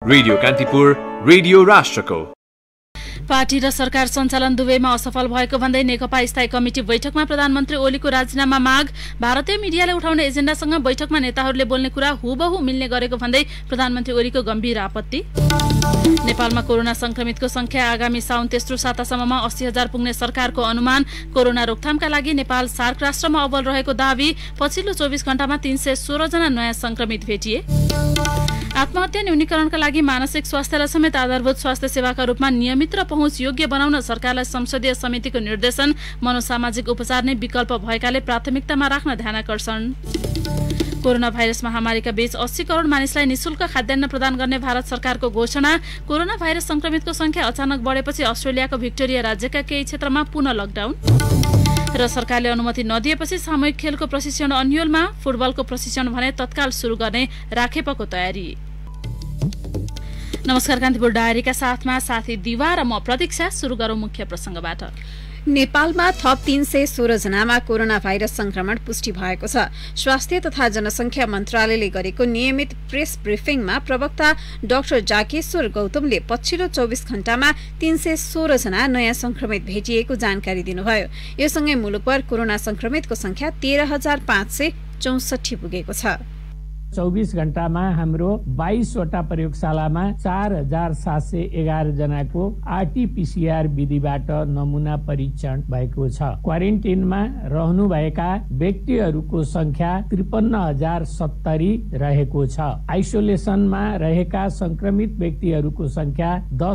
Radio Kantipur, radio राष्ट्रको। Party र सरकार सञ्चालन दुवैमा असफल भएको भन्दै नेकपा स्थायी कमिटी बैठकमा प्रधानमन्त्री ओलीको राजीनामा माग। भारतीय मिडियाले उठाउने एजेन्डासँग बैठकमा नेताहरूले बोल्ने कुरा हुबहु मिल्ने गरेको भन्दै प्रधानमन्त्री ओलीको गम्भीर आपत्ति। नेपालमा कोरोना संक्रमितको संख्या आगामी साउन तेस्रो सातासम्ममा 80,000 पुग्ने सरकारको अनुमान। कोरोना रोकथामका लागि नेपाल सार्क राष्ट्रमा अव्वल रहेको दावी। पछिल्लो 24 घण्टामा 316 जना नयाँ संक्रमित भेटिए। आत्महत्या न्यूनीकरणका लागि मानसिक स्वास्थ्यलाई समेत आधारभूत स्वास्थ्य सेवाका रूपमा नियमित र पहुँच योग्य बनाउन सरकारलाई संसदीय समितिको निर्देशन। मनोसामाजिक उपचार नै विकल्प भएकाले प्राथमिकतामा राख्न ध्यानाकर्षण। कोरोना भाइरस महामारीका बीच 80 करोड मानिसलाई निशुल्क खाद्यान्न प्रदान गर्ने भारत सरकारको घोषणा। कोरोना भाइरस संक्रमितको संख्या अचानक बढेपछि अस्ट्रेलियाको भिक्टोरिया राज्यका केही क्षेत्रमा पुनः लकडाउन। र सरकारले अनुमति नदिएपछि सामूहिक खेलको प्रशिक्षण अन्यलमा। फुटबलको प्रशिक्षण भने तत्काल सुरु गर्ने राखेपको तयारी। नमस्कार, कान्तिपुर डायरीका साथमा साथी दिवा र म प्रतीक्षा। सुरु गरौं मुख्य प्रसंगबाट। नेपालमा थप 316 जनामा कोरोना भाइरस संक्रमण पुष्टि भएको छ। स्वास्थ्य तथा जनसंख्या मन्त्रालयले गरेको नियमित प्रेस ब्रिफिङमा प्रवक्ता डाक्टर जागेश्वर गौतमले पछिल्लो 24 घण्टामा 316 जना नयाँ संक्रमित भेटिएको जानकारी दिनुभयो। यो सँगै मुलुकभर कोरोना संक्रमितको संख्या 13,564 पुगेको छ। 24 घण्टामा हाम्रो 22 वटा प्रयोगशालामा 4,711 जनाको आरटीपीसीआर विधिबाट नमुना परीक्षण भएको छ। क्वारेन्टाइनमा रहनुभएका व्यक्तिहरूको संख्या 53,070 रहेको छ। आइसोलेसनमा रहेका संक्रमित व्यक्तिहरूको संख्या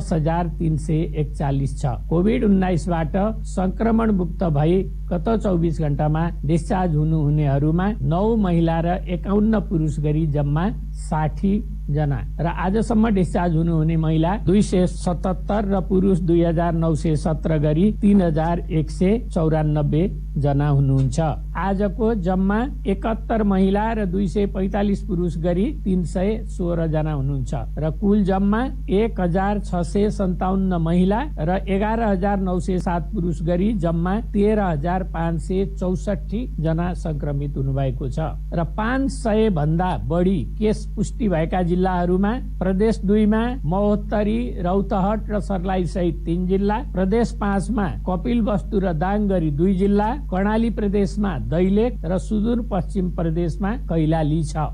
10,341 छ। कोभिड-19बाट संक्रमण मुक्त भई गत 24 घण्टामा डिस्चार्ज हुनुहुनेहरूमा 9 महिला र 51 पुरुष गरी जम्मा 60 जना र आजसम्म डिस्चार्ज हुनुहुने महिला 277 र पुरुष 2,917 गरी 3,194 जना हुनुहुन्छ। आजको जम्मा 71 महिला र 245 पुरुष गरी 316 जना हुनुहुन्छ र कुल जम्मा 1,657 महिला र 11,907 पुरुष गरी जम्मा 13,564 जना संक्रमित हुनुभएको छ र 500 भन्दा बढी केस पुष्टि भएका जिल्लाहरूमा प्रदेश 2 मा महोत्तरी, रौतहट र सर्लाही सहित 3 जिल्ला, प्रदेश 5 मा कपिलवस्तु र दाङगढी 2 जिल्ला, कर्णाली प्रदेशमा दैलेख र सुदूरपश्चिम प्रदेशमा कैलाली छ।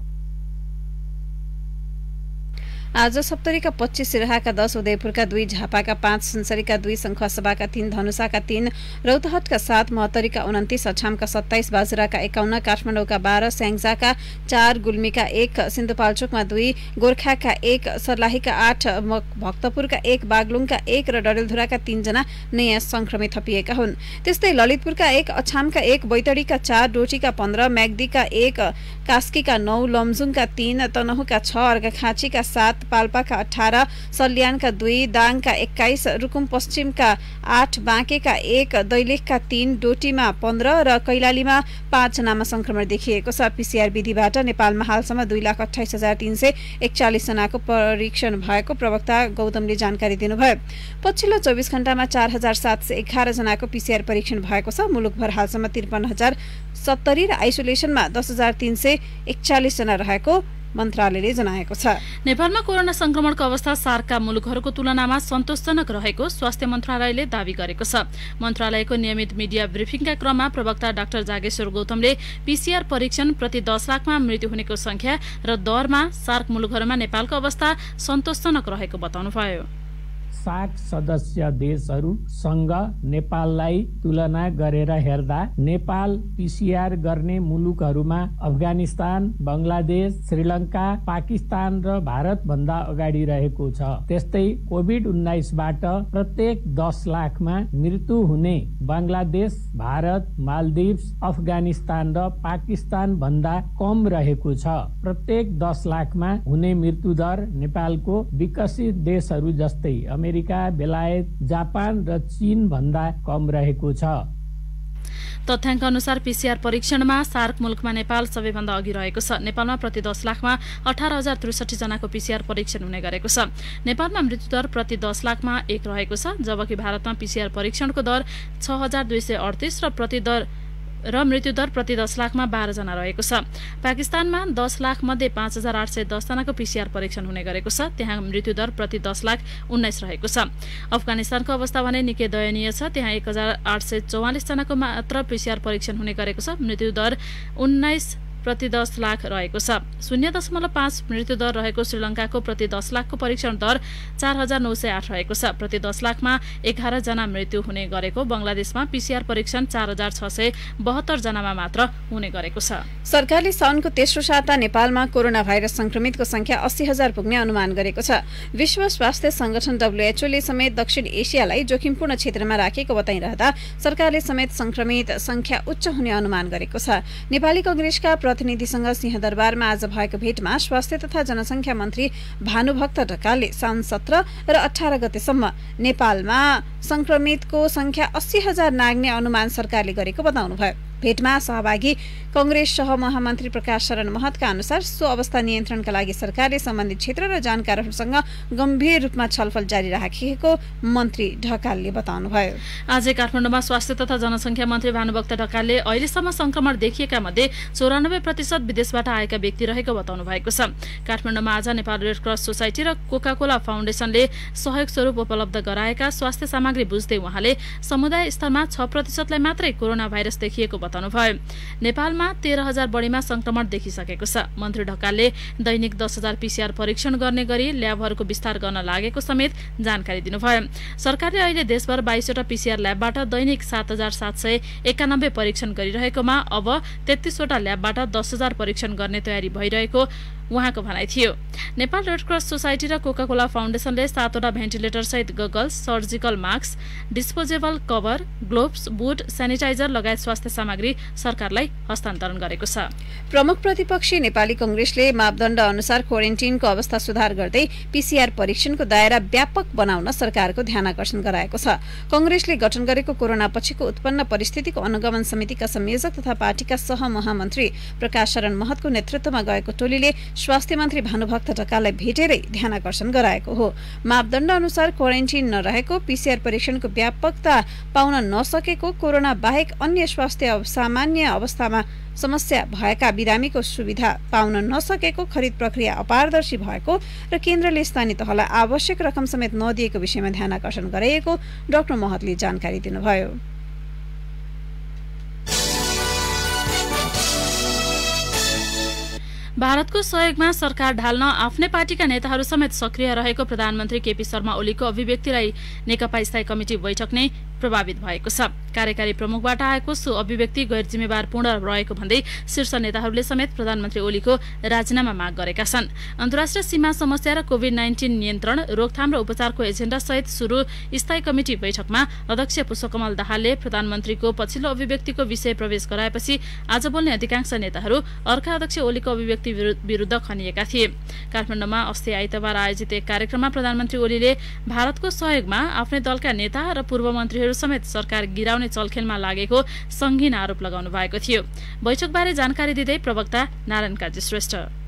आज सप्तरीका 25, सिराहाका 10, उदयपुरका 2, झापाका 5, सुनसरीका 2, सङ्खुवासभाका 3, धनुषाका 3, रौतहटका 7, महोत्तरीका 29, अछामका 27, बाजुराका 51, काठमाडौँका 12, स्याङ्जाका 4, गुल्मीका 1, सिन्धुपाल्चोकमा 2, गोर्खाका 1, सर्लाहीका 8, भक्तपुरका 1, बागलुङका 1 र डडेलधुराका 3 जना नयाँ संक्रमित थपिएका हुन्। त्यस्तै ललितपुरका 1, अछामका 1, बैतडीका 4, डोटीका 15, म्याग्दीका 1, कास्कीका 9, लमजुङका 3, तनहुँका 6, अर्घाखाँचीका 7, पाल्पाका 18, सल्यानका 2, दाङका 21, रुकुम पश्चिमका 8, बाँकेका 1, दैलेखका 3, डोटीमा 15 र कैलालीमा 5 जनामा संक्रमण देखिएको छ। पीसीआर विधिबाट नेपालमा हालसम्म 2,28,341 जनाको परीक्षण भएको प्रवक्ता गौतमले जानकारी दिनुभयो। पछिल्लो 24 घण्टामा 4,711 जनाको पीसीआर परीक्षण भएको छ। मुलुकभर हालसम्म 53,070 र आइसोलेसनमा 10,341 जना रहेको मन्त्रालयले जनाएको छ। नेपालमा कोरोना संक्रमणको अवस्था सार्कका मुलुकहरूको तुलनामा सन्तोषजनक रहेको स्वास्थ्य मन्त्रालयले दावी गरेको छ। मन्त्रालयको नियमित मिडिया ब्रिफिङका क्रममा प्रवक्ता डाक्टर जागेश्वर गौतमले पीसीआर परीक्षण प्रति 10 लाखमा मृत्यु हुनेको संख्या र दरमा सार्क मुलुकहरूमा नेपालको अवस्था सन्तोषजनक रहेको बताउनुभयो। सार्क सदस्य देशहरूसँग नेपाललाई तुलना गरेर हेर्दा नेपाल पीसीआर गर्ने मुलुकहरूमा अफगानिस्तान, बंगलादेश, श्रीलङ्का, पाकिस्तान र भारत भन्दा अगाडि रहेको छ। त्यस्तै कोभिड-19बाट प्रत्येक 10 लाखमा मृत्यु हुने बंगलादेश, भारत, मालदिव्स, अफगानिस्तान र पाकिस्तान भन्दा कम रहेको छ। प्रत्येक 10 लाखमा हुने मृत्यु दर नेपालको विकसित देशहरू जस्तै अमेरिका, बेलायत, जापान र चीन भन्दा कम रहेको छ। तथ्याङ्क अनुसार पीसीआर परीक्षणमा सार्क मुलुकमा नेपाल सबैभन्दा अघि रहेको छ। नेपालमा प्रति 10 लाखमा 18,063 जनाको पीसीआर परीक्षण हुने गरेको छ। नेपालमा मृत्युदर प्रति 10 लाखमा 1 रहेको छ, जबकि भारतमा पीसीआर परीक्षणको दर 6,238 र र मृत्युदर प्रति 10 लाखमा 12 जना रहेको छ। पाकिस्तानमा 10 लाख मध्ये 5810 जनाको पीसीआर परीक्षण हुने गरेको छ। त्यहाँ मृत्युदर प्रति 10 लाख 19 रहेको छ। अफगानिस्तानको अवस्था भने निकै दयनीय छ। त्यहाँ 1844 जनाको मात्र पीसीआर परीक्षण हुने गरेको छ। मृत्युदर 19 प्रति 10 लाख रहेको छ। 0.5 मृत्युदर रहेको श्रीलङ्काको प्रति 10 लाखको परीक्षण दर 4908 रहेको छ। प्रति 10 लाखमा 11 जना मृत्यु हुने गरेको बंगलादेशमा पीसीआर परीक्षण 4672 जनामा मात्र हुने गरेको छ। सरकारले साउनको तेस्रो साता नेपालमा कोरोना भाइरस संक्रमितको संख्या 80,000 पुग्ने अनुमान गरेको छ। विश्व स्वास्थ्य संगठन WHO ले समेत दक्षिण एसियालाई जोखिमपूर्ण क्षेत्रमा राखेको बताइरहँदा सरकारले समेत संक्रमित संख्या उच्च हुने अनुमान गरेको छ। नेपाली कांग्रेसका प्रतिनिधिसँग सिंहदरबारमा आज भएको भेटमा स्वास्थ्य तथा जनसंख्या मन्त्री भानुभक्त ढकालले साउन 17 र 18 गतेसम्म नेपालमा संक्रमितको संख्या 80,000 नाग्ने अनुमान सरकारले गरेको बताउनुभयो। भेटमा सहभागी कांग्रेस सहमहामन्त्री प्रकाश शरण महतका अनुसार सो अवस्था नियन्त्रणका लागि सरकारले सम्बन्धित क्षेत्र र जानकारहरूसँग गम्भीर रूपमा छलफल जारी राखेको मन्त्री ढकालले बताउनुभयो। आज काठमाडौँमा स्वास्थ्य तथा जनसंख्या मन्त्री भानुभक्त ढकालले अहिलेसम्म संक्रमण देखिएका मध्ये 94% विदेशबाट आएका व्यक्ति रहेको बताउनु भएको छ। काठमाडौँमा आज नेपाल रेड क्रस सोसाइटी र कोका-कोला फाउन्डेसनले सहयोग स्वरूप उपलब्ध गराएका स्वास्थ्य सामग्री बुझ्दै उहाँले समुदाय स्तरमा 6% लाई मात्रै कोरोना भाइरस देखिएको बताउनुभयो। नेपालमा 13,000 बढीमा संक्रमण देखिसकेको छ। मन्त्री ढकालले दैनिक 10,000 पीसीआर परीक्षण गर्ने गरी ल्याबहरूको विस्तार गर्न लागेको समेत जानकारी दिनुभयो। सरकारले अहिले देशभर 22 वटा पीसीआर ल्याबबाट दैनिक 7,791 परीक्षण गरिरहेकोमा अब 33 वटा ल्याबबाट 10,000 परीक्षण गर्ने तयारी भइरहेको उहाँको भनाइ थियो। नेपाल रेड क्रस सोसाइटी र कोका-कोला फाउन्डेसनले 7 वटा भेन्टिलेटर सहित goggles, surgical mask, disposable cover, gloves, boot, sanitizer लगायत स्वास्थ्य सामग्री सरकारलाई हस्तान्तरण गरेको छ। प्रमुख प्रतिपक्षी नेपाली कांग्रेसले मापदण्ड अनुसार क्वारेन्टिनको अवस्था सुधार गर्दै पीसीआर परीक्षणको दायरा व्यापक बनाउन सरकारको ध्यानकर्षण गराएको छ। कांग्रेसले गठन गरेको कोरोना पछिको उत्पन्न परिस्थितिको अनुगमन समितिका संयोजक तथा पार्टीका सहमहामन्त्री प्रकाश शरण महतको नेतृत्वमा गएको टोलीले स्वास्थ्य मन्त्री भानुभक्त ढकाललाई भेटेरै ध्यानकर्षण गराएको हो। मापदण्ड अनुसार क्वारेन्टिन नरहेको, पीसीआर परीक्षणको व्यापकता पाउन नसकेको, कोरोना बाहेक अन्य स्वास्थ्य सामान्य अवस्थामा समस्या भएका बिरामीको सुविधा पाउन नसकेको, खरिद प्रक्रिया अपारदर्शी भएको र केन्द्रले स्थानीय तहलाई आवश्यक रकम समेत नदिएको विषयमा ध्यानकर्षण गराएको डाक्टर महतले जानकारी दिनुभयो। भारतको सहयोगमा सरकार ढाल्न आफ्नै पार्टीका नेताहरू समेत सक्रिय रहेको प्रधानमन्त्री केपी शर्मा ओलीको अभिव्यक्तिलाई नेकपा स्थायी कमिटी बैठक नै प्रभावित भएको छ। कार्यकारी प्रमुखबाट आएको सो अभिव्यक्ति गैर जिम्मेवारपूर्ण रहेको भन्दै शीर्ष नेताहरूले समेत प्रधानमन्त्री ओलीको राजीनामा माग गरेका छन्। अन्तर्राष्ट्रिय सीमा समस्या र कोभिड-19 नियन्त्रण, रोकथाम र उपचारको एजेन्डा सहित सुरु स्थायी कमिटी बैठकमा अध्यक्ष पुष्पकमल दाहालले प्रधानमन्त्रीको पछिल्लो अभिव्यक्तिको विषय प्रवेश गराएपछि आज बोल्ने अधिकांश नेताहरू अर्का अध्यक्ष ओलीको अभिव्यक्ति विरुद्ध खनिएका थिए। काठमाडौँमा अस्ति आइतबार आयोजित एक कार्यक्रममा प्रधानमन्त्री ओलीले भारतको सहयोगमा आफ्नै दलका नेता र पूर्व मन्त्रीहरू समेत सरकार गिराउने चलखेलमा लागेको संगीन आरोप लगाउनु भएको थियो। बैठकबारे जानकारी दिँदै प्रवक्ता नारायण काजी श्रेष्ठ,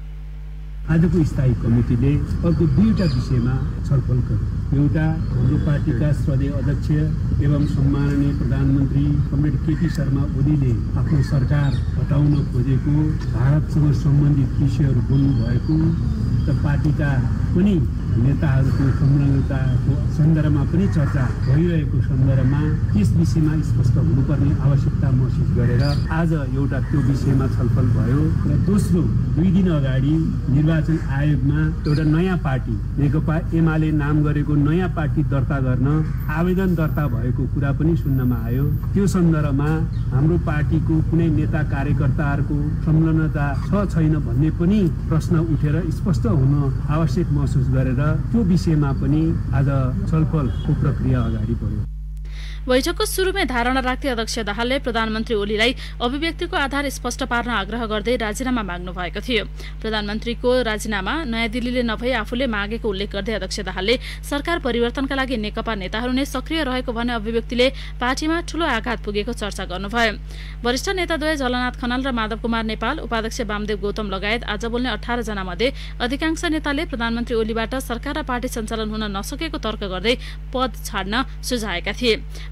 आजको स्थायी कमिटीले अर्को 2टा विषयमा छलफल गर्यो। एउटा, हाम्रो पार्टीका श्रद्धेय अध्यक्ष एवं सम्माननीय प्रधानमन्त्री कमरेड केपी शर्मा ओलीले आफ्नो सरकार हटाउन खोजेको, भारतसँग सम्बन्धित विषयहरू बोल्नु भएको र पार्टीका पनि नेताहरूको संलग्नताको सन्दर्भमा पनि चर्चा भइरहेको सन्दर्भमा त्यस विषयमा स्पष्ट हुनुपर्ने आवश्यकता महसुस गरेर आज एउटा त्यो विषयमा छलफल भयो। र दोस्रो, 2 दिन अगाडि निर्वाचन आयोगमा एउटा नयाँ पार्टी नेकपा एमाले नाम गरेको नयाँ पार्टी दर्ता गर्न आवेदन दर्ता भएको कुरा पनि सुन्नमा आयो। त्यो सन्दर्भमा हाम्रो पार्टीको कुनै नेता कार्यकर्ताहरूको संलग्नता छ छैन भन्ने पनि प्रश्न उठेर स्पष्ट हुन आवश्यक महसुस गरेर त्यो विषयमा पनि आज छलफलको प्रक्रिया अगाडि बढ्यो। बैठकको सुरुमै धारणा राख्दै अध्यक्ष दाहालले प्रधानमन्त्री ओलीलाई अभिव्यक्तिको आधार स्पष्ट पार्न आग्रह गर्दै राजीनामा माग्नु भएको थियो। प्रधानमन्त्रीको राजीनामा नयाँ दिल्लीले नभई आफूले मागेको उल्लेख गर्दै अध्यक्ष दाहालले सरकार परिवर्तनका लागि नेकपा नेताहरू नै सक्रिय रहेको भन्ने अभिव्यक्तिले पार्टीमा ठूलो आघात पुगेको चर्चा गर्नुभयो। वरिष्ठ नेताद्वय झलनाथ खनाल र माधव कुमार नेपाल, उपाध्यक्ष वामदेव गौतम लगायत आज बोल्ने 18 जना मध्ये अधिकांश नेताले प्रधानमन्त्री ओलीबाट सरकार र पार्टी सञ्चालन हुन नसकेको तर्क गर्दै पद छाड्न सुझाएका थिए।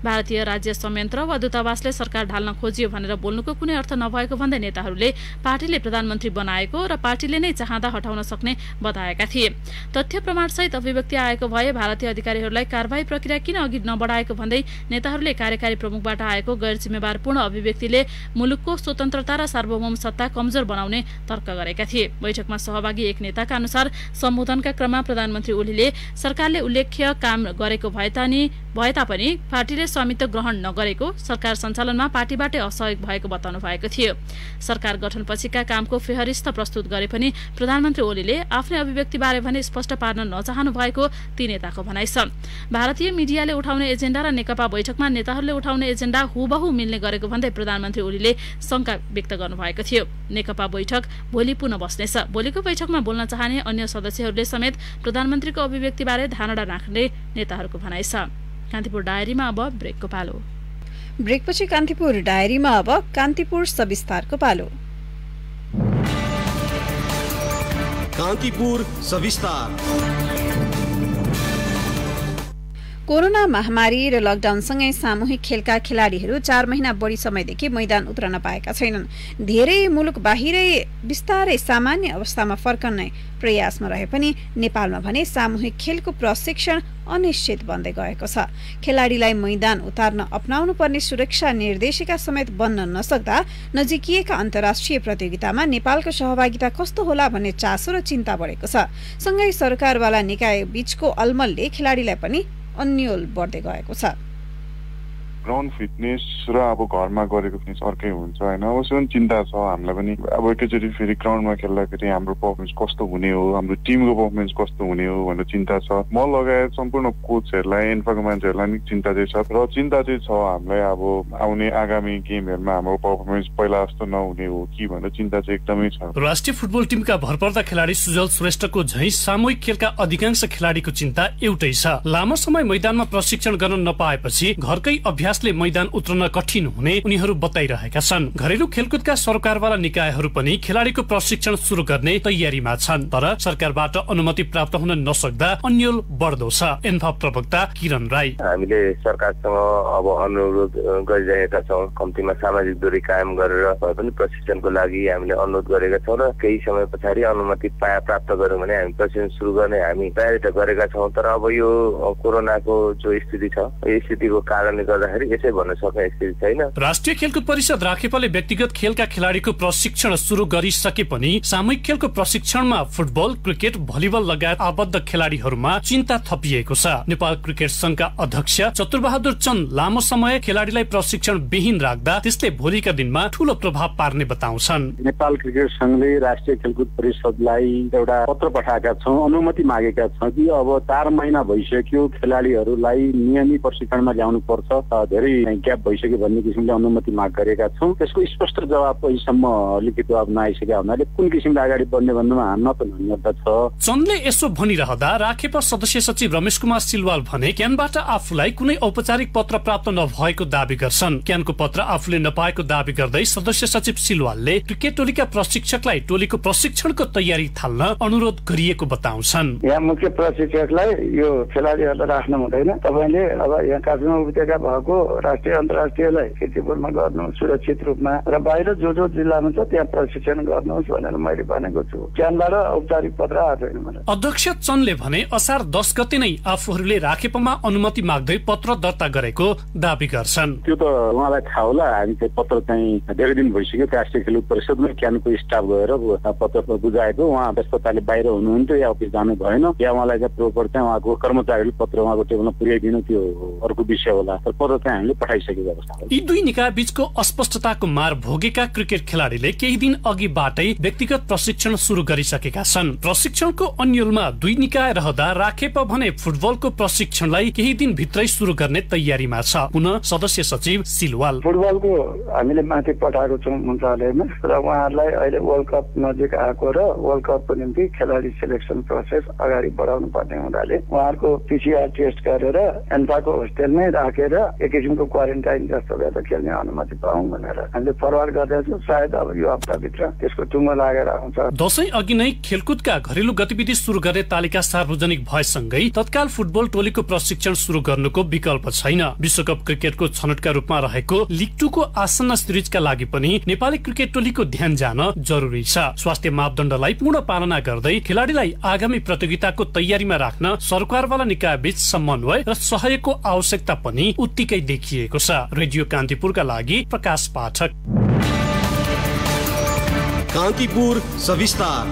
भारतीय राज्य संयन्त्र वा दूतावासले सरकार ढाल्न खोजियो भनेर बोल्नुको कुनै अर्थ नभएको भन्दै नेताहरूले पार्टीले प्रधानमन्त्री बनाएको र पार्टीले नै चाहँदा हटाउन सक्ने बताएका थिए। तथ्य प्रमाणसहित अभिव्यक्ति आएको भए भारतीय अधिकारीहरूलाई कारबाही प्रक्रिया किन अघि नबढाएको भन्दै नेताहरूले कार्यकारी प्रमुखबाट आएको गैर जिम्मेवारपूर्ण अभिव्यक्तिले मुलुकको स्वतन्त्रता र सार्वभौम सत्ता कमजोर बनाउने तर्क गरेका थिए। बैठकमा सहभागी एक नेताका अनुसार सम्बोधनका क्रममा प्रधानमन्त्री ओलीले सरकारले उल्लेख्य काम गरेको भए तापनि पार्टीले स्वामित्व ग्रहण नगरेको, सरकार सञ्चालनमा पार्टीबाटै असहयोग भएको बताउनु भएको थियो। सरकार गठनपछिका कामको फेहरिस्त प्रस्तुत गरे पनि प्रधानमन्त्री ओलीले आफ्नै अभिव्यक्तिबारे भने स्पष्ट पार्न नचाहनु भएको ती नेताको भनाइ छ। भारतीय मिडियाले उठाउने एजेन्डा र नेकपा बैठकमा नेताहरूले उठाउने एजेन्डा हुबहु मिल्ने गरेको भन्दै प्रधानमन्त्री ओलीले शंका व्यक्त गर्नुभएको थियो। नेकपा बैठक भोलि पुनः बस्नेछ। भोलिको बैठकमा बोल्न चाहने अन्य सदस्यहरूले समेत प्रधानमन्त्रीको अभिव्यक्तिबारे धारणा राख्ने नेताहरूको भनाइ छ। कान्तिपुर डायरीमा अब ब्रेकको पालो। ब्रेकपछि कान्तिपुर डायरीमा अब कान्तिपुर सविस्तारको पालो। कान्तिपुर सविस्तार। कोरोना महामारी र लकडाउनसँगै सामूहिक खेलका खेलाडीहरू 4 महिना बढी समयदेखि मैदान उत्रन पाएका छैनन्। धेरै मुलुक बाहिरै बिस्तारै सामान्य अवस्थामा फर्कने प्रयासमा रहे पनि नेपालमा भने सामूहिक खेलको प्रशिक्षण अनिश्चित बन्दै गएको छ। खेलाडीलाई मैदान उतार्न अपनाउनु पर्ने सुरक्षा निर्देशिका समेत बन्न नसक्दा नजिकिएका अन्तर्राष्ट्रिय प्रतियोगितामा नेपालको सहभागिता कस्तो होला भन्ने चासो र चिन्ता बढेको छ। सँगै सरकारवाला निकाय बीचको अलमलले खेलाडीलाई पनि अन्यल बढ्दै गएको छ। ग्राउन्ड फिटनेस र अब घरमा गरेको फिटनेस अर्कै हुन्छ होइन। अवश्य पनि चिन्ता छ हामीलाई पनि। अब एकैचोटि फेरि ग्राउन्डमा खेल्दाखेरि हाम्रो पर्फर्मेन्स कस्तो हुने हो, हाम्रो टिमको पर्फर्मेन्स कस्तो हुने हो भनेर चिन्ता छ। म लगायत सम्पूर्ण कोचहरूलाई, एन्फाको मान्छेहरूलाई नि चिन्ता चाहिँ छ र चिन्ता चाहिँ छ हामीलाई अब आउने आगामी गेमहरूमा हाम्रो पर्फर्मेन्स पहिला जस्तो नहुने हो कि भनेर चिन्ता चाहिँ एकदमै छ। राष्ट्रिय फुटबल टिमका भरपर्दा खेलाडी सुजल श्रेष्ठको झैं सामूहिक खेलका अधिकांश खेलाडीको चिन्ता एउटै छ। लामो समय मैदानमा प्रशिक्षण गर्न नपाएपछि घरकै अभ्यासले मैदान उत्रन कठिन हुने उनीहरू बताइरहेका छन्। घरेलु खेलकुदका सरकारवाला निकायहरू पनि खेलाडीको प्रशिक्षण सुरु गर्ने तयारीमा छन्, तर सरकारबाट अनुमति प्राप्त हुन नसक्दा अन्यल बढ्दो छ। एन्फा प्रवक्ता किरण राई: हामीले सरकारसँग अब अनुरोध गरिरहेका छौँ, कम्तीमा सामाजिक दूरी कायम गरेर भए पनि प्रशिक्षणको लागि हामीले अनुरोध गरेका छौँ र केही समय पछाडि अनुमति प्राप्त गर्यौँ भने हामी प्रशिक्षण सुरु गर्ने हामी तयारी त गरेका छौँ। तर अब यो कोरोनाको जो स्थिति छ, यो स्थितिको कारणले गर्दाखेरि यसै भन्न सक्ने स्थिति छैन। राष्ट्रिय खेलकुद परिषद राखेपाले व्यक्तिगत खेलका खेलाडीको प्रशिक्षण सुरु गरिसके पनि सामूहिक खेलको प्रशिक्षणमा फुटबल, क्रिकेट, भलिबल लगायत आबद्ध खेलाडीहरूमा चिन्ता थपिएको छ। नेपाल क्रिकेट संघका अध्यक्ष चतुरबहादुर चन्द लामो समय खेलाडीलाई प्रशिक्षण विहीन राख्दा त्यसले भोलिका दिनमा ठूलो प्रभाव पार्ने बताउँछन्। नेपाल क्रिकेट संघले राष्ट्रिय खेलकुद परिषदलाई एउटा पत्र पठाएका छौँ, अनुमति मागेका छौँ कि अब 4 महिना भइसक्यो खेलाडीहरूलाई नियमित प्रशिक्षणमा ल्याउनु पर्छ, धेरै ग्याप भइसक्यो भन्ने किसिमले अनुमति माग गरेका छौँ। त्यसको स्पष्ट जवाब अहिलेसम्म लिखित जवाब नआइसकेका हुनाले कुन किसिमले अगाडि बढ्ने भन्नुमा हान्न त न्यूनता छ। चन्दले यसो भनिरहँदा राखेपा सदस्य सचिव रमेश कुमार सिलवाल भने क्यानबाट आफूलाई कुनै औपचारिक पत्र प्राप्त नभएको दावी गर्छन्। क्यानको पत्र आफूले नपाएको दावी गर्दै सदस्य सचिव सिलवालले क्रिकेट टोलीका प्रशिक्षकलाई टोलीको प्रशिक्षणको तयारी थाल्न अनुरोध गरिएको बताउँछन्। यहाँ मुख्य प्रशिक्षकलाई यो खेलाडीहरूलाई राख्नु हुँदैन, तपाईँले अब यहाँ काठमाडौँ उपत्यका भएको राष्ट्रिय अन्तर्राष्ट्रियलाई कीर्तिपुरमा गर्नु सुरक्षित रूपमा र बाहिर जो जिल्लामा छ त्यहाँ प्रशिक्षण गर्नुहोस् भनेर मैले भनेको छु। क्यानबाट औपचारिक पत्र आएको छैन मलाई। अध्यक्ष चन्दले भने असार 10 गते नै आफूहरूले राखेपामा अनुमति माग्दै पत्र दर्ता गरेको दावी गर्छन्। त्यो त उहाँलाई थाहा होला। हामी चाहिँ पत्र चाहिँ धेरै दिन भइसक्यो राष्ट्रिय खेलकुद परिषदमा क्यानको स्टाफ गएर पत्र बुझाएको। उहाँ अस्पतालले बाहिर हुनुहुन्थ्यो या अफिस जानु भएन या उहाँलाई चाहिँ प्रोपर चाहिँ उहाँको कर्मचारीले पत्र उहाँको टेबलमा पुर्याइदिनु, त्यो अर्को विषय होला। तर पत्र चाहिँ हामीले पठाइसकेको अवस्था हो। यी दुई निकाय बीचको अस्पष्टताको मार भोगेका क्रिकेट खेलाडीले केही दिन अघिबाटै व्यक्तिगत प्रशिक्षण सुरु गरिसकेका छन्। प्रशिक्षणको अन्यलमा दुई निकाय रहँदा राखेपा भने फुटबलको प्रशिक्षणलाई केही दिन भित्रै सुरु गर्ने तयारीमा छ। पुनः सदस्य सचिव सिलवाल: फुटबलको हामीले माथि पठाएको छौँ मन्त्रालयमा र उहाँहरूलाई अहिले वर्ल्ड कप नजिक आएको र वर्ल्ड कपको निम्ति खेलाडी सिलेक्सन प्रोसेस अगाडि बढाउनु पर्ने हुनाले उहाँहरूको PCR टेस्ट गरेर एन्फाको होस्टेलमै राखेर 1 किसिमको क्वारेन्टाइन जस्तो गरेर खेल्ने अनुमति पाऊँ भनेर हामीले फरवार्ड गर्दैछौँ। सायद अब यो हप्ताभित्र त्यसको टुङ्गो लागेर आउँछ। दशैं अघि नै खेलकुदका घरेलु गतिविधि सुरु गर्ने तालिका सार्वजनिक भएसँगै तत्काल फुटबल टोलीको प्रशिक्षण सुरु गर्नुको विकल्प छैन। विश्वकप क्रिकेटको छनौटका रूपमा रहेको लिग 2 को आसन्न सिरिजका लागि पनि नेपाली क्रिकेट टोलीको ध्यान जान जरुरी छ। स्वास्थ्य मापदण्डलाई पूर्ण पालना गर्दै खेलाडीलाई आगामी प्रतियोगिताको तयारीमा राख्न सरकारवाला निकायबीच समन्वय र सहयोगको आवश्यकता पनि उत्तिकै देखिएको छ। रेडियो कान्तिपुरका लागि प्रकाश पाठक। कान्तिपुर सविस्तार।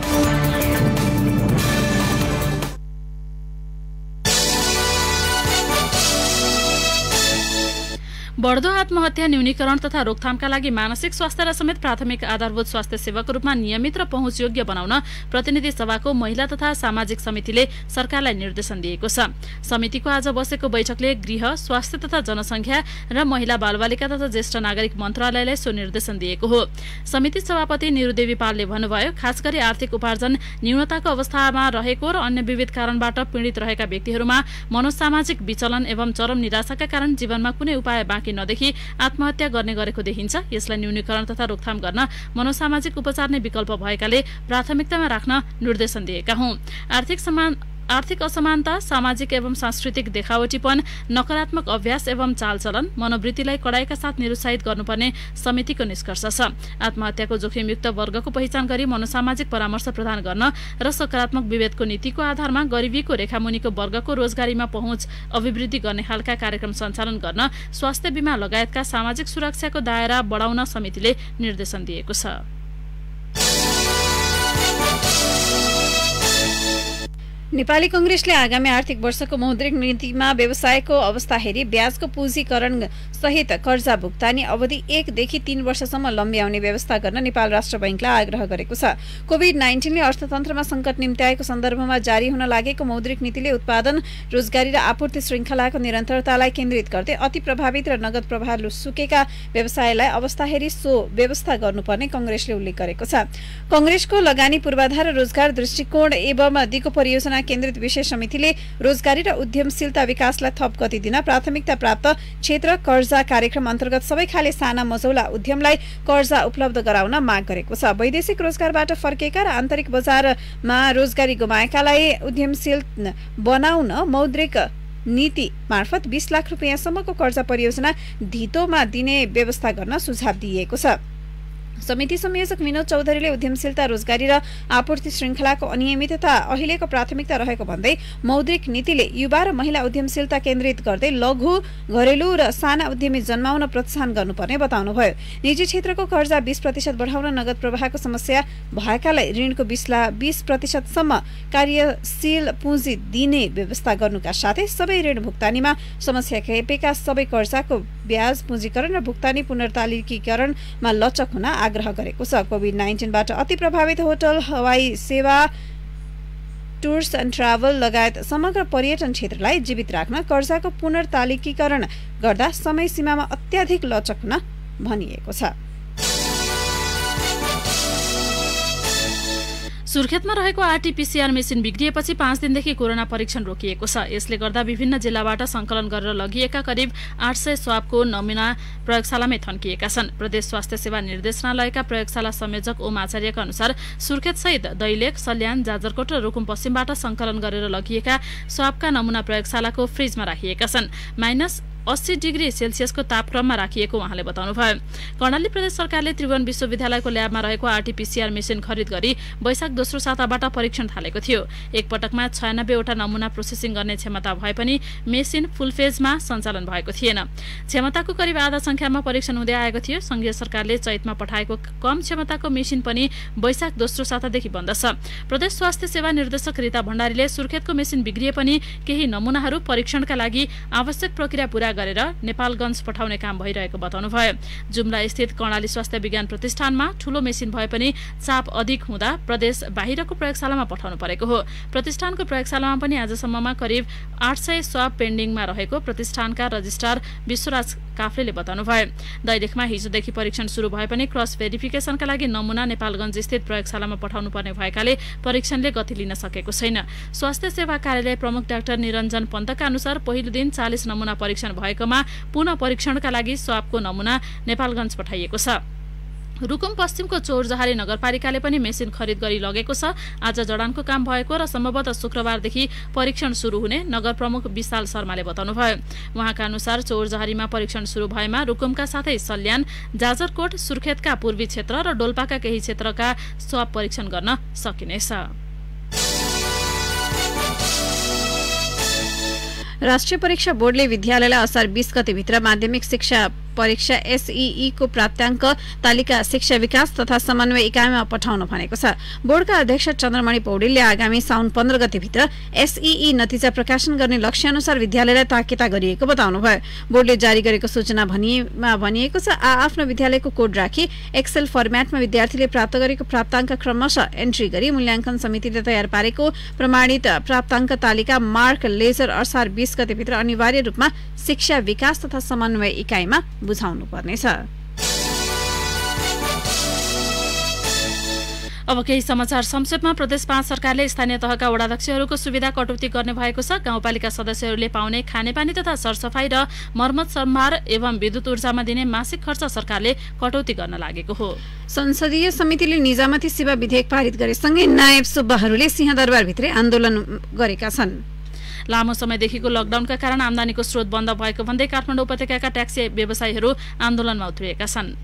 बढ्दो आत्महत्या न्यूनीकरण तथा रोकथामका लागि मानसिक स्वास्थ्यलाई समेत प्राथमिक आधारभूत स्वास्थ्य सेवाको रूपमा नियमित र पहुँचयोग्य बनाउन प्रतिनिधि सभाको महिला तथा सामाजिक समितिले सरकारलाई निर्देशन दिएको छ। समितिको आज बसेको बैठकले गृह, स्वास्थ्य तथा जनसंख्या र महिला बालबालिका तथा ज्येष्ठ नागरिक मन्त्रालयलाई सो निर्देशन दिएको हो। समिति सभापति निरुदेवी पालले भन्नुभयो, खासगरी आर्थिक उपार्जन न्यूनताको अवस्थामा रहेको र अन्य विविध कारणबाट पीडित रहेका व्यक्तिहरूमा मनोसामाजिक विचलन एवं चरम निराशाका कारण जीवनमा कुनै उपाय बाँकी नदेखि आत्महत्या गर्ने गरेको देखिन्छ। यसलाई न्यूनीकरण तथा रोकथाम गर्न मनोसामाजिक उपचार नै विकल्प भएकाले प्राथमिकतामा राख्न निर्देशन दिएका हुँ। आर्थिक असमानता, सामाजिक एवं सांस्कृतिक देखावटीपन, नकारात्मक अभ्यास एवं चालचलन, मनोवृत्तिलाई कडाइका साथ निरुत्साहित गर्नुपर्ने समितिको निष्कर्ष छ। आत्महत्याको जोखिमयुक्त वर्गको पहिचान गरी मनोसामाजिक परामर्श प्रदान गर्न र सकारात्मक विभेदको नीतिको आधारमा गरिबीको रेखामुनिको वर्गको रोजगारीमा पहुँच अभिवृद्धि गर्ने खालका कार्यक्रम सञ्चालन गर्न स्वास्थ्य बीमा लगायतका सामाजिक सुरक्षाको दायरा बढाउन समितिले निर्देशन दिएको छ। नेपाली कांग्रेसले आगामी आर्थिक वर्षको मौद्रिक नीतिमा व्यवसायको अवस्था हेरी ब्याजको पुँजीकरण सहित कर्जा भुक्तानी अवधि 1 देखि 3 वर्षसम्म लम्ब्याउने व्यवस्था गर्न नेपाल राष्ट्र बैंकलाई आग्रह गरेको छ। कोभिड-19 ले अर्थतन्त्रमा संकट निम्त्याएको सन्दर्भमा जारी हुन लागेको मौद्रिक नीतिले उत्पादन, रोजगारी र आपूर्ति श्रृङ्खलाको निरन्तरतालाई केन्द्रित गर्दै अति प्रभावित र नगद प्रवाह सुकेका व्यवसायलाई अवस्था हेरी सो व्यवस्था गर्नुपर्ने कांग्रेसले उल्लेख गरेको छ। कांग्रेसको लगानी पूर्वाधार र रोजगार दृष्टिकोण एवं दिगो परियोजना केन्द्रित विशेष समितिले रोजगारी र उद्यमशीलता विकासलाई थप गति दिन प्राथमिकता प्राप्त क्षेत्र कर्जा कार्यक्रम अन्तर्गत सबै खाले साना मझौला उद्यमलाई कर्जा उपलब्ध गराउन माग गरेको छ। वैदेशिक रोजगारबाट फर्केका र आन्तरिक बजारमा रोजगारी गुमाएकालाई उद्यमशील बनाउन मौद्रिक नीति मार्फत 20 लाख रुपैयाँसम्मको कर्जा परियोजना धितोमा दिने व्यवस्था गर्न सुझाव दिइएको छ। समिति संयोजक विनोद चौधरीले उद्यमशीलता, रोजगारी र आपूर्ति श्रृङ्खलाको अनियमितता अहिलेको प्राथमिकता रहेको भन्दै मौद्रिक नीतिले युवा र महिला उद्यमशीलता केन्द्रित गर्दै लघु, घरेलु र साना उद्यमी जन्माउन प्रोत्साहन गर्नुपर्ने बताउनुभयो। निजी क्षेत्रको कर्जा 20% बढाउन नगद प्रवाहको समस्या भएकालाई ऋणको 20% सम्म कार्यशील पुँजी दिने व्यवस्था गर्नुका साथै सबै ऋण भुक्तानीमा समस्या खेपेका सबै कर्जाको ब्याज पुँजीकरण र भुक्तानी पुनर्तालिकीकरणमा लचक हुन आग्रह गरेको छ। कोभिड-19 बाट अति प्रभावित होटल, हवाई सेवा, टुर्स एन्ड ट्राभल लगायत समग्र पर्यटन क्षेत्रलाई जीवित राख्न कर्जाको पुनर्तालिकीकरण गर्दा समय सीमामा अत्याधिक लचक हुन भनिएको छ। सुर्खेतमा रहेको आरटीपीसीआर मेसिन बिग्रिएपछि 5 दिनदेखि कोरोना परीक्षण रोकिएको छ। यसले गर्दा विभिन्न जिल्लाबाट संकलन गरेर लगिएका करिब 800 स्वाबको नमुना प्रयोगशालामै थन्किएका छन्। प्रदेश स्वास्थ्य सेवा निर्देशनालयका प्रयोगशाला संयोजक ओम आचार्यका अनुसार सुर्खेत सहित दैलेख, सल्यान, जाजरकोट र रुकुम पश्चिमबाट संकलन गरेर लगिएका स्वाबका नमुना प्रयोगशालाको फ्रिजमा राखिएका छन्। -80 डिग्री सेल्सियसको तापक्रममा राखिएको उहाँले बताउनुभयो। कर्णाली प्रदेश सरकारले त्रिभुवन विश्वविद्यालयको ल्याबमा रहेको आरटीपीसीआर मेसिन खरिद गरी वैशाख दोस्रो साताबाट परीक्षण थालेको थियो। एक पटकमा 96 वटा नमुना प्रोसेसिङ गर्ने क्षमता भए पनि मेसिन फुल फेजमा सञ्चालन भएको थिएन। क्षमताको करिब आधा संख्यामा परीक्षण हुँदै आएको थियो। संघीय सरकारले चैतमा पठाएको कम क्षमताको मेसिन पनि वैशाख दोस्रो सातादेखि बन्द छ। प्रदेश स्वास्थ्य सेवा निर्देशक रीता भण्डारीले सुर्खेतको मेसिन बिग्रिए पनि केही नमुनाहरू परीक्षणका लागि आवश्यक प्रक्रिया पूरा गरेर नेपालगञ्ज पठाउने काम भइरहेको बताउनुभयो। जुम्ला स्थित कर्णाली स्वास्थ्य विज्ञान प्रतिष्ठानमा ठूलो मेसिन भए पनि चाप अधिक हुँदा प्रदेश बाहिरको प्रयोगशालामा पठाउनु परेको हो। प्रतिष्ठानको प्रयोगशालामा पनि आजसम्ममा करिब 800 स्वाब पेन्डिङमा रहेको प्रतिष्ठानका रजिस्ट्रार विश्वराज काफ्लेले बताउनुभयो। दैलेखमा हिजोदेखि परीक्षण सुरु भए पनि क्रस भेरिफिकेसनका लागि नमुना नेपालगञ्ज स्थित प्रयोगशालामा पठाउनु पर्ने भएकाले परीक्षणले गति लिन सकेको छैन। स्वास्थ्य सेवा कार्यालय प्रमुख डाक्टर निरञ्जन पन्तका अनुसार पहिलो दिन 40 नमुना परीक्षण भएकोमा पुनः परीक्षणका लागि स्वाबको नमुना नेपालगञ्ज पठाइएको छ। रुकुम पश्चिमको चौरजहारी नगरपालिकाले पनि मेसिन खरिद गरी लगेको छ। आज जडानको काम भएको र सम्भवतः शुक्रबारदेखि परीक्षण सुरु हुने नगर प्रमुख विशाल शर्माले बताउनुभयो। उहाँका अनुसार चौरजहारीमा परीक्षण सुरु भएमा रुकुमका साथै सल्यान, जाजरकोट, सुर्खेतका पूर्वी क्षेत्र र डोल्पाका केही क्षेत्रका स्वाब परीक्षण गर्न सकिनेछ। राष्ट्रिय परीक्षा बोर्डले विद्यालयलाई असार 20 गतेभित्र माध्यमिक शिक्षा परीक्षा एसईई को प्राप्ताङ्क तालिका शिक्षा विकास तथा समन्वय इकाइमा पठाउन भनेको छ। बोर्डका अध्यक्ष चन्द्रमणि पौडेलले आगामी साउन 15 गतेभित्र एसईई नतिजा प्रकाशन गर्ने लक्ष्य अनुसार विद्यालयलाई ताकेता गरिएको बताउनुभयो। बोर्डले जारी गरेको सूचना भनिएको छ आफ्नो विद्यालयको कोड राखी एक्सेल फर्म्याटमा विद्यार्थीले प्राप्त गरेको प्राप्ताङ्क क्रमशः एन्ट्री गरी मूल्याङ्कन समितिले तयार पारेको प्रमाणित प्राप्ताङ्क तालिका मार्क लेजर असार 20 गतेभित्र अनिवार्य रूपमा शिक्षा विकास तथा समन्वय इकाइमा बुझाउनु पर्नेछ। अब केही समाचार संक्षेपमा। प्रदेश 5 सरकारले स्थानीय तहका वडाध्यक्षहरूको सुविधा कटौती गर्ने भएको छ। गाउँपालिका सदस्यहरूले पाउने खानेपानी तथा सरसफाई र मर्मत सम्भार एवं विद्युत ऊर्जामा दिने मासिक खर्च सरकारले कटौती गर्न लागेको हो। संसदीय समितिले निजामती सेवा विधेयक पारित गरेसँगै नायब सुब्बाहरूले सिंहदरबारभित्रै आन्दोलन गरेका छन्। लामो समयदेखिको लकडाउनका कारण आमदानीको स्रोत बन्द भएको भन्दै काठमाडौँ उपत्यकाका ट्याक्सी व्यवसायीहरू आन्दोलनमा उत्रिएका छन्।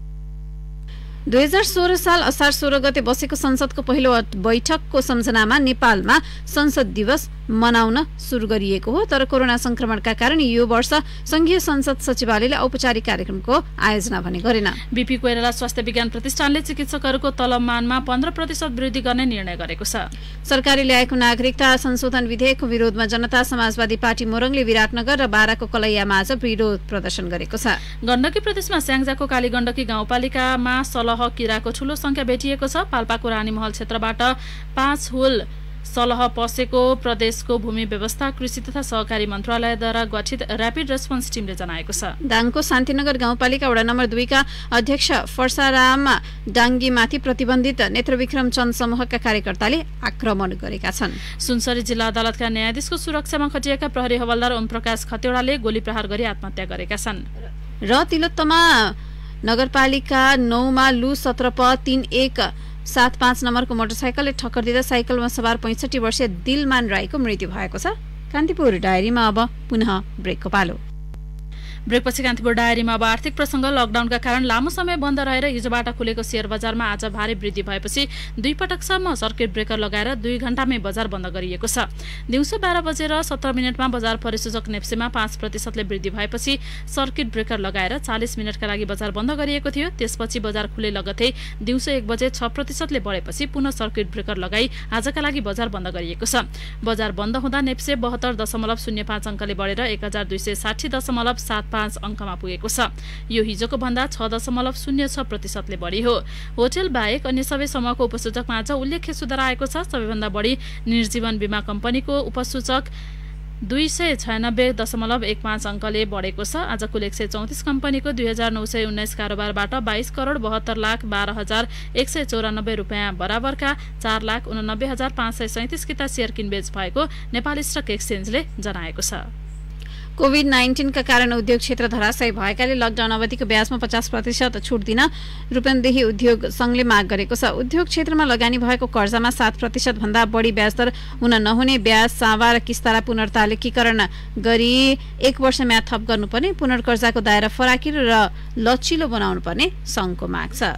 2016 साल असार 16 गते बसेको संसदको पहिलो बैठकको सम्झनामा नेपालमा संसद दिवस मनाउन सुरु गरिएको हो। तर कोरोना संक्रमणका कारण यो वर्ष संघीय संसद सचिवालयले औपचारिक कार्यक्रमको आयोजना भने गरेन। बीपी कोइराला स्वास्थ्य विज्ञान प्रतिष्ठानले चिकित्सकहरूको तलबमानमा 15% वृद्धि गर्ने निर्णय गरेको छ। सरकारले ल्याएको नागरिकता संशोधन विधेयकको विरोधमा जनता समाजवादी पार्टी मोरङले विराटनगर र बाराको कलैयामा आज विरोध प्रदर्शन गरेको छ। गण्डकी प्रदेशमा स्याङ्जाको कालीगण्डकी गाउँपालिकामा सलह किराको ठूलो संख्या भेटिएको छ। पाल्पाको रानीमहल क्षेत्रबाट 5 हुल सलह पसेको प्रदेशको भूमि व्यवस्था कृषि तथा सहकारी मन्त्रालयद्वारा गठित र्यापिड रेस्पोन्स टिमले जनाएको छ। दाङको शान्तिनगर गाउँपालिका वडा नम्बर 2 का अध्यक्ष फर्साराम डाङ्गीमाथि प्रतिबन्धित नेत्रविक्रम चन्द समूहका कार्यकर्ताले आक्रमण गरेका छन्। सुनसरी जिल्ला अदालतका न्यायाधीशको सुरक्षामा खटिएका प्रहरी हवलदार ओमप्रकाश खतेडाले गोली प्रहार गरी आत्महत्या गरेका छन्। र तिलोत्तमा नगरपालिका 9 मा लु 17 प 3175 नम्बरको मोटरसाइकलले ठक्कर दिँदा साइकलमा सवार 65 वर्षीय दिलमान राईको मृत्यु भएको छ। कान्तिपुर डायरीमा अब पुनः ब्रेकको पालो। ब्रेकपछि कान्तिपुर डायरीमा अब आर्थिक प्रसंग। लकडाउनका कारण लामो समय बन्द रहेर हिजोबाट खुलेको शेयर बजारमा आज भारी वृद्धि भएपछि 2 पटकसम्म सर्किट ब्रेकर लगाएर 2 घण्टामै बजार बन्द गरिएको छ। दिउँसो 12:17 बजार परिसूचक नेप्सेमा 5% ले वृद्धि भएपछि सर्किट ब्रेकर लगाएर 40 मिनटका लागि बजार बन्द गरिएको थियो। त्यसपछि बजार खुले लगतै दिउँसो 1 बजे 6% ले बढेपछि पुनः सर्किट ब्रेकर लगाई आजका लागि बजार बन्द गरिएको छ। बजार बन्द हुँदा नेप्से 72.05 अङ्कले बढेर 1260.75 अङ्कमा पुगेको छ। यो हिजोको भन्दा 6.06% ले बढी हो। होटल बाहेक अन्य सबै समूहको उपसूचकमा आज उल्लेख्य सुधार आएको छ। सबैभन्दा बढी निर्जीवन बीमा कम्पनीको उपसूचक 296.15 अङ्कले बढेको छ। आज कुल 134 कम्पनीको 2919 कारोबारबाट 22,12,12,194 रुपियाँ बराबरका 4,89,537 किता शेयर किनबेच भएको नेपाल स्टक एक्सचेन्जले जनाएको छ। कोभिड-19 का कारण उद्योग क्षेत्र धराशयी भएकाले लकडाउन अवधिको ब्याजमा 50% छुट दिन रूपन्देही उद्योग संघले माग गरेको छ। उद्योग क्षेत्रमा लगानी भएको कर्जामा 7% भन्दा बढी ब्याजदर हुन नहुने, ब्याज सावा र किस्तालाई पुनर्तालिकीकरण गरी 1 वर्ष म्याद थप गर्नुपर्ने, पुनर्कर्जाको दायरा फराकिलो र लचिलो बनाउनु पर्ने संघको माग छ।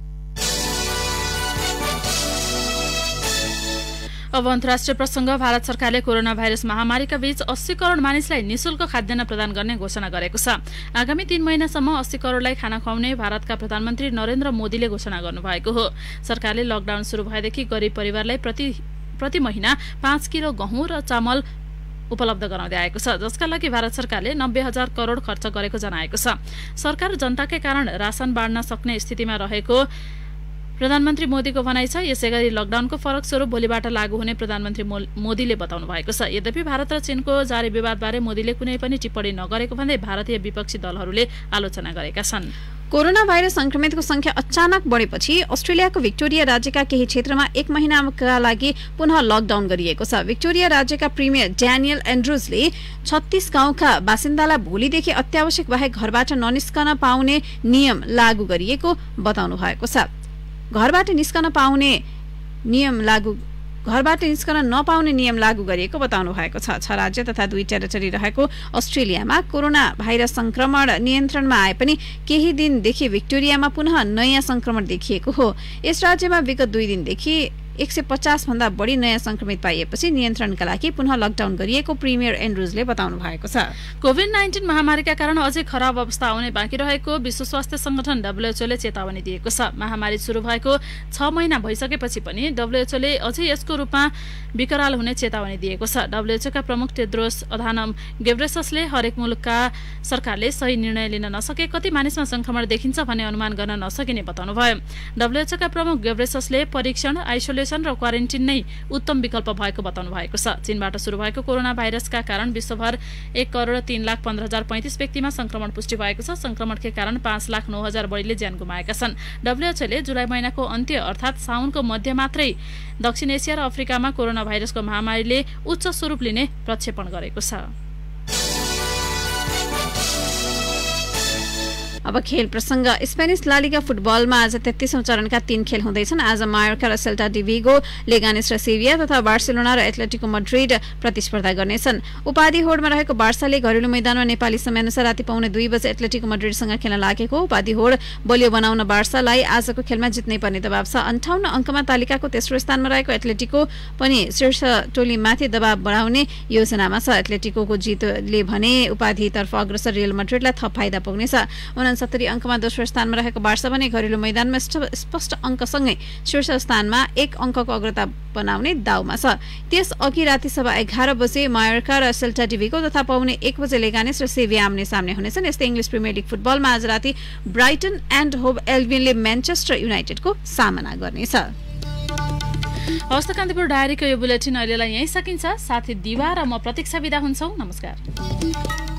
अब अन्तर्राष्ट्रिय प्रसंग। भारत सरकारले कोरोना भाइरस महामारीका बीच 80 करोड मानिसलाई निशुल्क खाद्यान्न प्रदान गर्ने घोषणा गरेको छ। आगामी 3 महिनासम्म 80 करोडलाई खाना खुवाउने भारतका प्रधानमन्त्री नरेन्द्र मोदीले घोषणा गर्नुभएको हो। सरकारले लकडाउन सुरु भएदेखि गरिब परिवारलाई प्रति महिना 5 किलो गहुँ र चामल उपलब्ध गराउँदै आएको छ, जसका लागि भारत सरकारले 90,000 करोड खर्च गरेको जनाएको छ। सरकार जनताकै कारण राशन बाँड्न सक्ने स्थितिमा रहेको प्रधानमन्त्री मोदीको भनाइ छ यसैगरी लकडाउनको फरक स्वरूप भोलिबाट लागू हुने प्रधानमन्त्री मोदीले बताउनु भएको छ। यद्यपि भारत र चीनको जारी विवादबारे मोदीले कुनै पनि टिप्पणी नगरेको भन्दै भारतीय विपक्षी दलहरूले आलोचना गरेका छन्। कोरोना भाइरस संक्रमितको संख्या अचानक बढेपछि अस्ट्रेलियाको भिक्टोरिया राज्यका केही क्षेत्रमा 1 महिनाका लागि पुनः लकडाउन गरिएको छ। भिक्टोरिया राज्यका प्रिमियर ड्यानियल एन्ड्रुजले 36 गाउँका बासिन्दालाई भोलिदेखि अत्यावश्यक बाहेक घरबाट ननिस्कन पाउने नियम लागू गरिएको बताउनु भएको छ। घरबाट निस्कन नपाउने नियम लागू गरिएको बताउनु भएको छ। 6 राज्य तथा 2 टेरिटोरी रहेको अस्ट्रेलियामा कोरोना भाइरस संक्रमण नियन्त्रणमा आए पनि केही दिनदेखि भिक्टोरियामा पुनः नयाँ संक्रमण देखिएको हो। यस राज्यमा विगत 2 दिनदेखि 150 भन्दा बढी नयाँ संक्रमित पाइएपछि नियन्त्रणका लागि पुनः लकडाउन गरिएको प्रिमियर एन्ड्रुजले बताउनु भएको छ। कोभिड-19 महामारीका कारण अझै खराब अवस्था आउने बाँकी रहेको विश्व स्वास्थ्य संगठन WHOले चेतावनी दिएको छ। महामारी सुरु भएको 6 महिना भइसकेपछि पनि WHOले अझै यसको रूपमा विकराल हुने चेतावनी दिएको छ। WHOका प्रमुख टेड्रोस अधानम गेब्रेससले हरेक मुलुकका सरकारले सही निर्णय लिन नसके कति मानिसमा संक्रमण देखिन्छ भन्ने अनुमान गर्न नसकिने बताउनुभयो। WHOका प्रमुख गेब्रेससले परीक्षण, आइसोलेसन र क्वारेन्टिन नै उत्तम विकल्प भएको बताउनु भएको छ। चीनबाट सुरु भएको कोरोना भाइरसका कारण विश्वभर 1,03,15,035 व्यक्तिमा संक्रमण पुष्टि भएको छ। संक्रमणकै कारण 5,09,000 बढीले ज्यान गुमाएका छन्। WHOले जुलाई महिनाको अन्त्य अर्थात् साउनको मध्य मात्रै दक्षिण एसिया र अफ्रिकामा कोरोना भाइरसको महामारीले उच्च स्वरूप लिने प्रक्षेपण गरेको छ। अब खेल प्रसंग। स्पेनिश ला लिगा फुटबलमा आज 33औं चरणका 3 खेल हुँदैछन्। आज मायोर्का र सेल्टा डी भिगो, लेगानेस र सेभिया तथा बार्सिलोना र एथलेटिको मड्रिड प्रतिस्पर्धा गर्नेछन्। उपाधि होडमा रहेको बार्साले घरेलु मैदानमा नेपाली समयअनुसार राति 1:45 बजे एथलेटिको मड्रिडसँग खेल्न लागेको। उपाधि होड बलियो बनाउन बार्सालाई आजको खेलमा जित्नै पर्ने दबाव छ। 58 अंकमा तालिकाको तेस्रो स्थानमा रहेको एथलेटिको पनि शीर्ष टोलीमाथि दबाव बढाउने योजनामा छ। एथलेटिकोको जितले भने उपाधितर्फ अग्रसर रियल मड्रिडलाई थप फाइदा पुग्नेछ। 69 अंकमा दोस्रो स्थानमा रहेको बार्सा भने घरेलु मैदानमा स्पष्ट अंकसँगै शीर्ष स्थानमा 1 अंकको अग्रता बनाउने दाउमा छ। त्यस अघि राति 11:15 बजे मायोर्का र सेल्टा डी भिगो तथा 1:15 बजे लेगानेस र सेभिया आम्ने सामने हुनेछन्। यस्तै इंग्लिश प्रिमियर लिग फुटबलमा आज राति ब्राइटन एन्ड होभ एल्बियनले म्यानचेस्टर युनाइटेडको सामना गर्नेछ। हवस् त कान्तिपुर डायरीको यो बुलेटिन अहिलेलाई यही सकिन्छ। साथी दिवा र म प्रतीक्षा बिदा हुन्छौं। नमस्कार।